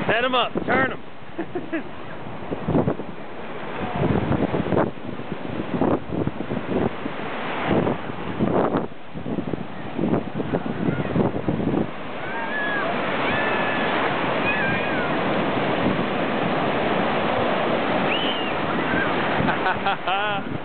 Set him up. Turn him. Ha ha ha.